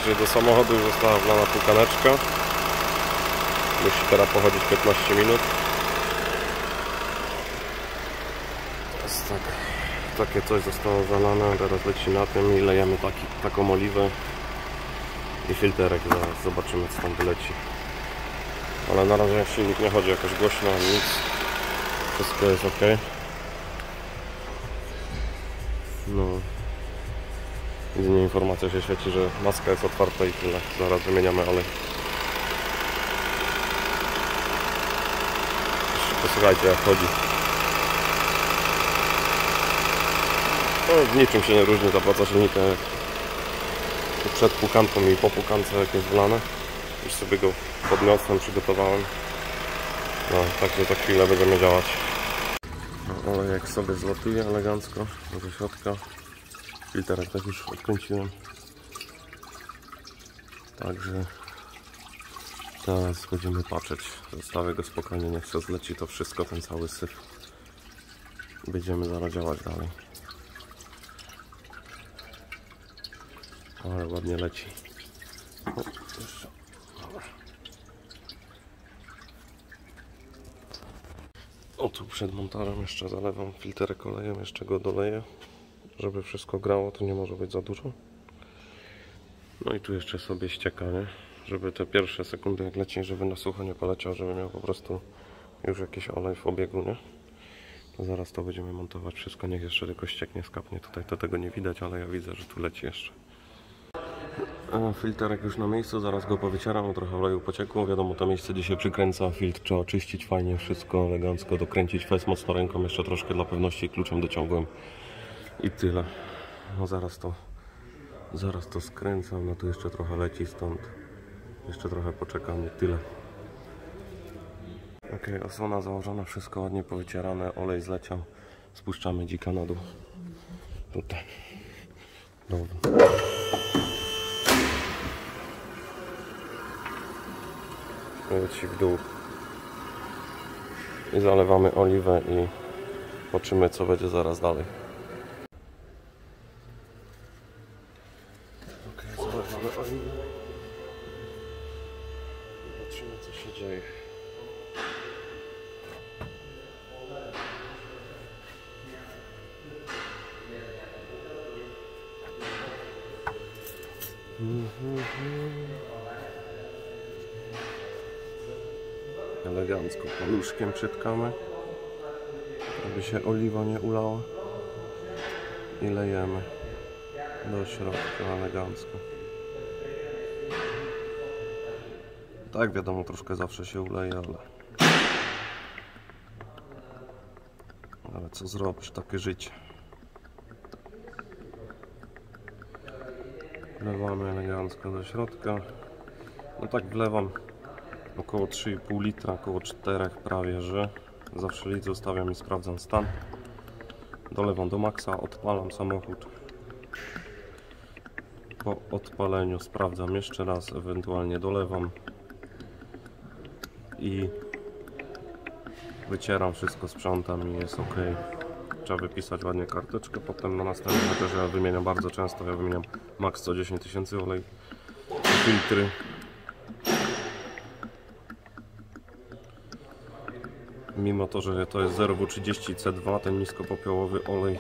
Także do samochodu już została wlana półkaneczka. Musi teraz pochodzić 15 minut. To jest tak, takie coś zostało zalane, teraz leci na tym i lejemy taką oliwę i filterek. Zaraz zobaczymy, co tam wyleci. Ale na razie silnik nie chodzi jakoś głośno, nic. Wszystko jest ok. No. Jedynie informacja się świeci, że maska jest otwarta i tyle. Zaraz wymieniamy olej. Posłuchajcie, jak chodzi. No, w niczym się nie różni ta praca silnika, jak przed pukanką i po pukance, jak jest wlane. Już sobie go podniosłem, przygotowałem. No, także za chwilę będziemy działać. No, olejek sobie zlatuje elegancko do środka. Filterek też już odkręciłem. Także teraz będziemy patrzeć. Zostawię go spokojnie, niech się zleci to wszystko, ten cały syf. Będziemy zaraz działać dalej. Ale ładnie leci. O, jeszcze. O, tu przed montażem jeszcze zalewam filterek olejem, jeszcze go doleję, żeby wszystko grało, to nie może być za dużo. No i tu jeszcze sobie ścieka, nie? Żeby te pierwsze sekundy jak leci, żeby na sucho nie poleciał, żeby miał po prostu już jakiś olej w obiegu, nie? To zaraz to będziemy montować wszystko, niech jeszcze tylko ścieknie, skapnie. Tutaj to tego nie widać, ale ja widzę, że tu leci jeszcze. Filterek już na miejscu, zaraz go powycieram, trochę oleju pociekło. Wiadomo, to miejsce gdzie się przykręca, filtr trzeba oczyścić fajnie, wszystko elegancko, dokręcić fez mocno ręką, jeszcze troszkę dla pewności kluczem dociągłem i tyle. No zaraz to skręcam, no tu jeszcze trochę leci stąd, jeszcze trochę poczekamy, tyle. Ok, osłona założona, wszystko ładnie powycierane, olej zleciał, spuszczamy dzika na dół. Tutaj. Dobra. Leci w dół i zalewamy oliwę i zobaczymy, co będzie zaraz dalej. Ok, zalewamy oliwę i zobaczymy, co się dzieje. Elegancko paluszkiem przytkamy, żeby się oliwa nie ulała i lejemy do środka elegancko. Tak, wiadomo, troszkę zawsze się uleje, ale co zrobisz, takie życie. Wlewamy elegancko do środka. No tak wlewam około 3,5 litra, około 4 prawie, że zawsze litr zostawiam i sprawdzam stan. Dolewam do maksa, odpalam samochód. Po odpaleniu sprawdzam jeszcze raz, ewentualnie dolewam i wycieram wszystko, sprzątam i jest ok. Trzeba wypisać ładnie karteczkę, potem na następnym meterze ja wymieniam bardzo często, ja wymieniam max co 10 tysięcy olej, filtry. Mimo to, że to jest 0W30 C2, ten niskopopiołowy olej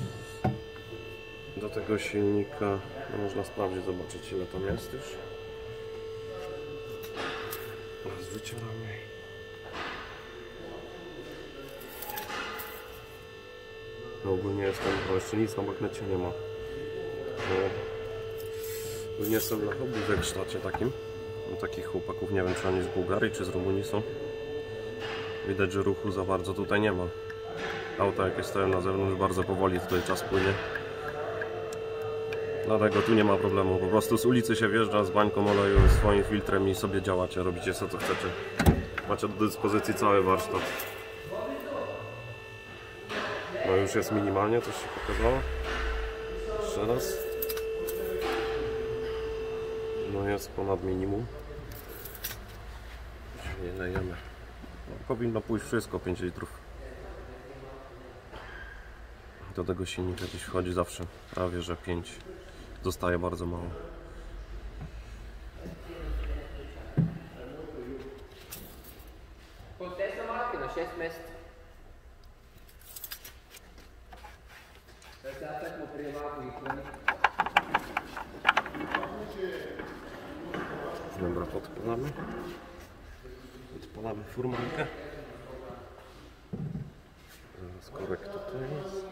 do tego silnika, no można sprawdzić, zobaczyć ile tam jest już. Teraz wycieramy. No ogólnie jestem, bo jeszcze nic na magnecie nie ma. Nie jestem na hobby w warsztacie takim. Takich chłopaków, nie wiem czy oni z Bułgarii czy z Rumunii są. Widać, że ruchu za bardzo tutaj nie ma. Auta jakie stoją na zewnątrz, bardzo powoli tutaj czas płynie. Dlatego tu nie ma problemu, po prostu z ulicy się wjeżdża z bańką oleju, swoim filtrem i sobie działacie, robicie co chcecie. Macie do dyspozycji cały warsztat. No już jest minimalnie, coś się pokazało. Jeszcze raz. No jest ponad minimum. Nie lejemy. No, powinno pójść wszystko, 5 litrów. Do tego silnika gdzieś wchodzi zawsze prawie, że 5. Zostaje bardzo mało. dismissed. Dobra, podpalamy. Podpalamy furmankę. Zaraz korek tutaj jest.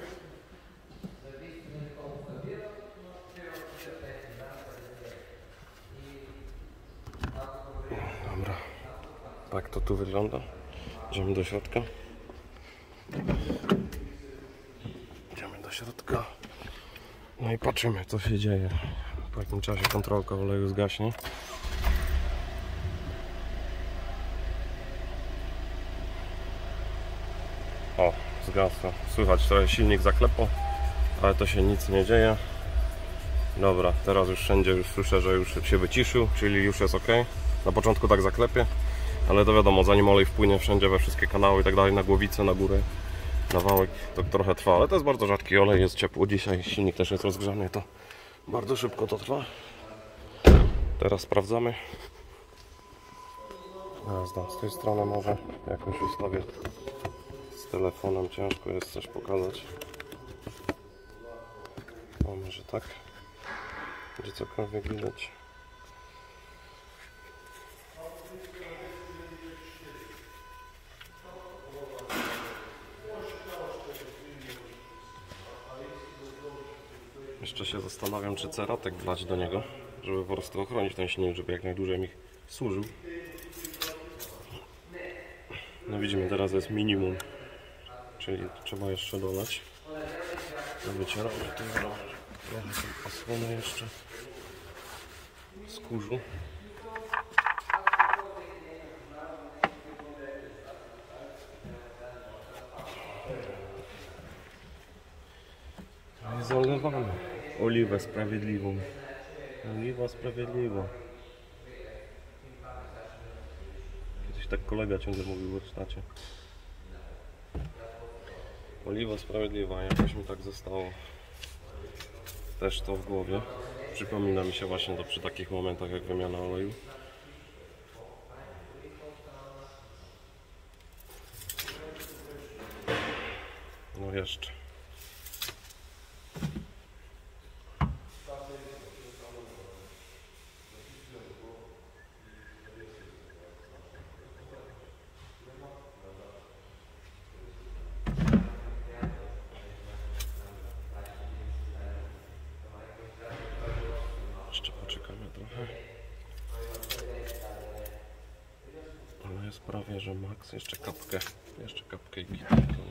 Dobra. Tak to tu wygląda. Idziemy do środka. Idziemy do środka. No i patrzymy, co się dzieje. Po jakim czasie kontrolka oleju zgaśnie. O, zgasła. Słychać trochę silnik zaklepał, ale to się nic nie dzieje. Dobra, teraz już wszędzie już słyszę, że już się wyciszył, czyli już jest ok. Na początku tak zaklepie, ale to wiadomo, zanim olej wpłynie wszędzie we wszystkie kanały i tak dalej, na głowicę, na górę, na wałek, to trochę trwa, ale to jest bardzo rzadki olej, jest ciepło dzisiaj, silnik też jest rozgrzany, to bardzo szybko to trwa. Teraz sprawdzamy. Teraz dam z tej strony może jakoś ustawię z telefonem, ciężko jest coś pokazać. O, może tak, gdzie cokolwiek widać. Jeszcze się zastanawiam, czy ceratek wlać do niego, żeby po prostu ochronić ten silnik, żeby jak najdłużej mi służył. No widzimy, teraz jest minimum, czyli trzeba jeszcze dolać. No wycieram, że to trochę osłonę jeszcze z kurzu. No i zalewamy oliwę sprawiedliwą. Oliwa sprawiedliwa. Kiedyś tak kolega ciągle mówił w warsztacie. Oliwa sprawiedliwa, jakoś mi tak zostało też to w głowie. Przypomina mi się właśnie to przy takich momentach jak wymiana oleju. No jeszcze. Jeszcze poczekamy trochę. Ale jest prawie, że maks. Jeszcze kapkę i koniec.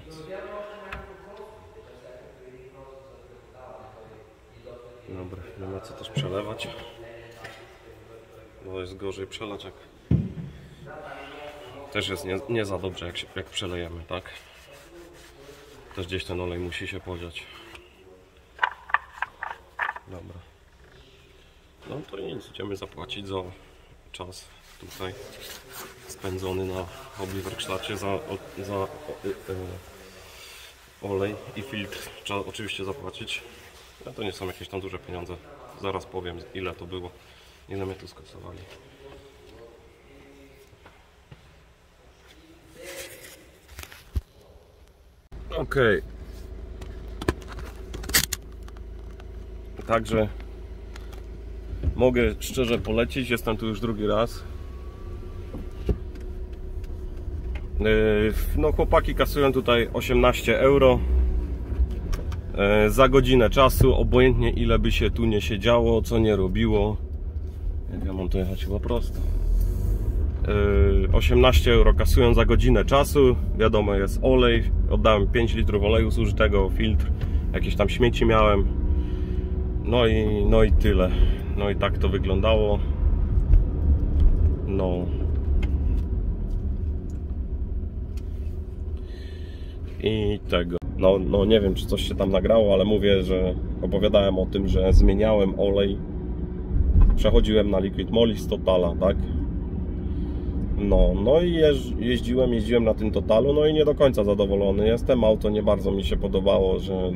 Dobra, nie ma co też przelewać, bo jest gorzej przelać, jak też jest nie za dobrze, jak przelejemy, tak? Też gdzieś ten olej musi się podziać. Dobra. No to nic, idziemy zapłacić za czas tutaj spędzony na hobby warsztacie, za olej i filtr. Trzeba oczywiście zapłacić. No to nie są jakieś tam duże pieniądze. Zaraz powiem, ile to było, ile mnie tu skasowali. Ok. Także mogę szczerze polecić, jestem tu już drugi raz. No chłopaki kasują tutaj 18 euro za godzinę czasu, obojętnie ile by się tu nie siedziało, co nie robiło. Jak ja mam to jechać chyba prosto. 18 euro kasują za godzinę czasu. Wiadomo, jest olej, oddałem 5 litrów oleju zużytego, filtr, jakieś tam śmieci miałem. No i tyle. No i tak to wyglądało. No. I tego. No nie wiem, czy coś się tam nagrało, ale mówię, że opowiadałem o tym, że zmieniałem olej. Przechodziłem na Liquid Moly z Totala, tak? No i jeździłem na tym Totalu, no i nie do końca zadowolony jestem. Auto nie bardzo mi się podobało, że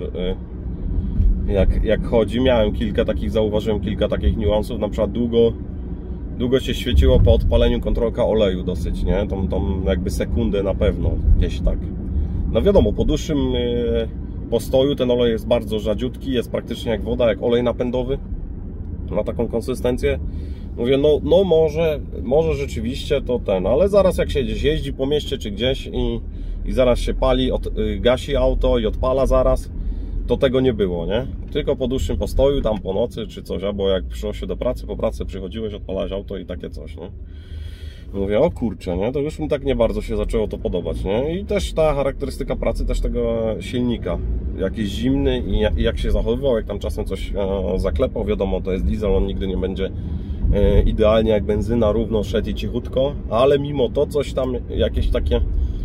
jak chodzi. Zauważyłem kilka takich niuansów, na przykład długo Długo się świeciło po odpaleniu kontrolka oleju dosyć, nie? Tą jakby sekundę na pewno, gdzieś tak. No wiadomo, po dłuższym postoju ten olej jest bardzo rzadziutki, jest praktycznie jak woda, jak olej napędowy. Ma taką konsystencję. Mówię, no może rzeczywiście to ale zaraz jak się gdzieś jeździ po mieście czy gdzieś i zaraz się pali, gasi auto i odpala zaraz, to tego nie było, nie? Tylko po dłuższym postoju, tam po nocy czy coś, albo jak przyszło się do pracy, po pracy przychodziłeś, odpalałeś auto i takie coś, nie? Mówię, o kurczę, nie? To już mi tak nie bardzo się zaczęło to podobać, nie? I też ta charakterystyka pracy też tego silnika, jakiś zimny i jak się zachowywał, jak tam czasem coś zaklepał, wiadomo, to jest diesel, on nigdy nie będzie idealnie jak benzyna, równo szedł i cichutko, ale mimo to coś tam, jakieś takie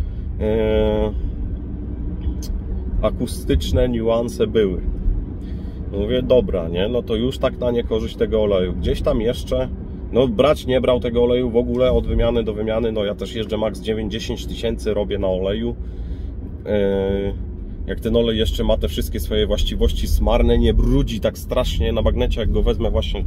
akustyczne niuanse były. Mówię, dobra, nie? No to już tak na niekorzyść tego oleju. Gdzieś tam jeszcze, no brać nie brał tego oleju w ogóle od wymiany do wymiany, no ja też jeżdżę max 9-10 tysięcy robię na oleju. Jak ten olej jeszcze ma te wszystkie swoje właściwości smarne, nie brudzi tak strasznie na bagnecie, jak go wezmę właśnie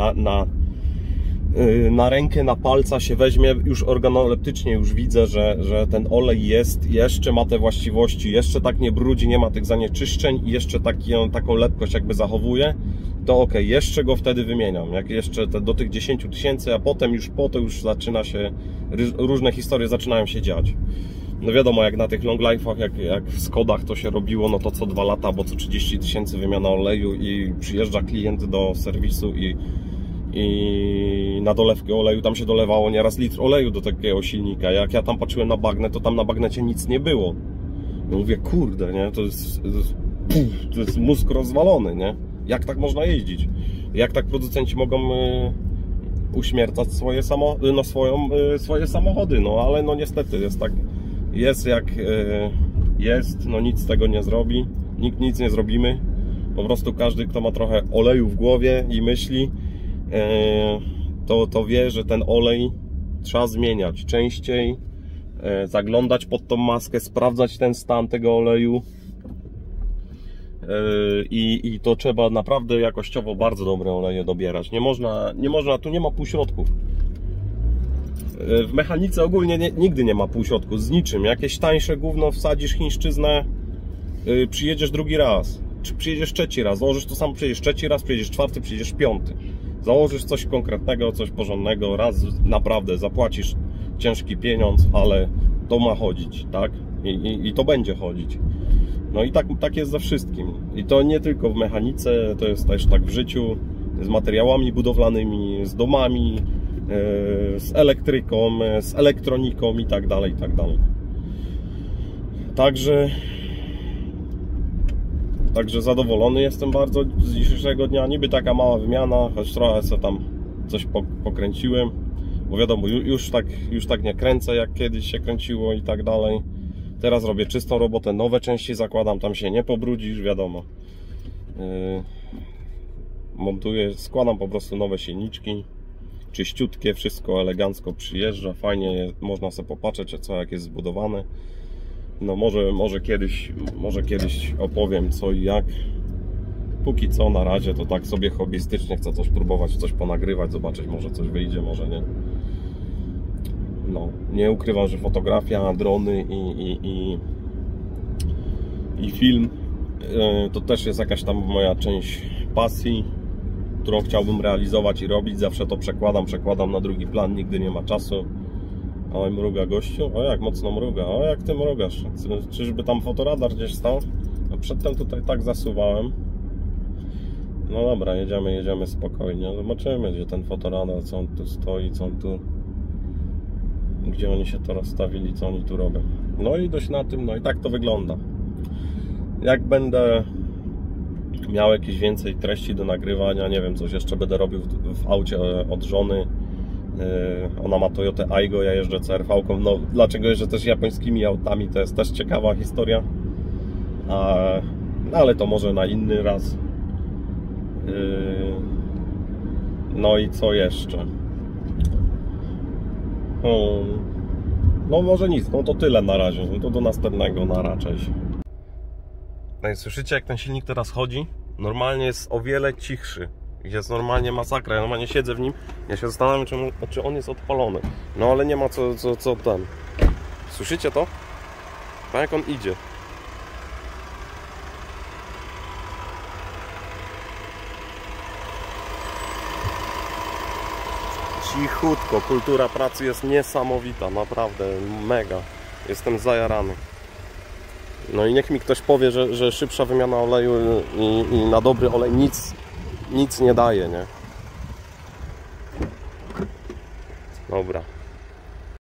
na rękę, na palca się weźmie, już organoleptycznie już widzę, że ten olej jeszcze ma te właściwości, jeszcze tak nie brudzi, nie ma tych zanieczyszczeń i jeszcze taką lepkość jakby zachowuje, to ok, jeszcze go wtedy wymieniam, jak jeszcze do tych 10 tysięcy, a potem już zaczyna się, różne historie zaczynają się dziać. No wiadomo, jak na tych long life'ach, jak w Skodach to się robiło, no to co 2 lata, bo co 30 tysięcy wymiana oleju i przyjeżdża klient do serwisu i na dolewkę oleju tam się dolewało nieraz litr oleju do takiego silnika. Jak ja tam patrzyłem na bagnet, to tam na bagnecie nic nie było. No mówię, kurde, nie? To jest mózg rozwalony, nie? Jak tak można jeździć? Jak tak producenci mogą uśmiercać swoje samochody? No ale no niestety jest tak, jest jak jest, no nic z tego nie zrobi, nikt nic nie zrobimy. Po prostu każdy, kto ma trochę oleju w głowie i myśli, to wie, że ten olej trzeba zmieniać częściej, zaglądać pod tą maskę, sprawdzać ten stan tego oleju i to trzeba naprawdę jakościowo bardzo dobre oleje dobierać. Nie można, tu nie ma półśrodków. W mechanice ogólnie nigdy nie ma półśrodków z niczym. Jakieś tańsze gówno wsadzisz chińszczyznę, przyjedziesz drugi raz, czy przyjedziesz trzeci raz, założysz to samo, przyjedziesz trzeci raz, przyjedziesz czwarty, przyjedziesz piąty. Założysz coś konkretnego, coś porządnego, raz naprawdę zapłacisz ciężki pieniądz, ale to ma chodzić, tak? I to będzie chodzić. No i tak jest ze wszystkim. I to nie tylko w mechanice, to jest też tak w życiu, z materiałami budowlanymi, z domami, z elektryką, z elektroniką i tak dalej, i tak dalej. Także zadowolony jestem bardzo z dzisiejszego dnia. Niby taka mała wymiana, choć trochę sobie tam coś pokręciłem. Bo wiadomo, już tak nie kręcę, jak kiedyś się kręciło i tak dalej. Teraz robię czystą robotę, nowe części zakładam, tam się nie pobrudzisz, wiadomo. Montuję, składam po prostu nowe silniczki. Czyściutkie, wszystko elegancko przyjeżdża, fajnie, można sobie popatrzeć, co jak jest zbudowane. No może kiedyś opowiem co i jak. Póki co na razie to tak sobie hobbystycznie chcę coś próbować, coś ponagrywać, zobaczyć, może coś wyjdzie, może nie. No, nie ukrywam, że fotografia, drony i film to też jest jakaś tam moja część pasji, którą chciałbym realizować i robić. Zawsze to przekładam na drugi plan, nigdy nie ma czasu. Oj, mruga gościu, o jak mocno mruga, o jak ty mrugasz, czyżby tam fotoradar gdzieś stał? No przedtem tutaj tak zasuwałem. No dobra, jedziemy spokojnie, zobaczymy gdzie ten fotoradar, co on tu stoi, co on tu, gdzie oni się to rozstawili, co oni tu robią. No i dość na tym, no i tak to wygląda. Jak będę miał jakieś więcej treści do nagrywania, nie wiem, coś jeszcze będę robił w aucie od żony. Ona ma Toyotę Aygo, ja jeżdżę CR-V-ką. No dlaczego jeżdżę też japońskimi autami, to jest też ciekawa historia. Ale to może na inny raz. No i co jeszcze? No może nic, no to tyle na razie. No to do następnego, na raczej. No i słyszycie, jak ten silnik teraz chodzi? Normalnie jest o wiele cichszy. Jest normalnie masakra, ja normalnie siedzę w nim. Ja się zastanawiam, czy on jest odpalony. No ale nie ma co ten. Słyszycie to? Tak jak on idzie. Cichutko, kultura pracy jest niesamowita, naprawdę mega. Jestem zajarany. No i niech mi ktoś powie, że szybsza wymiana oleju i na dobry olej nic nie daje, nie? Dobra.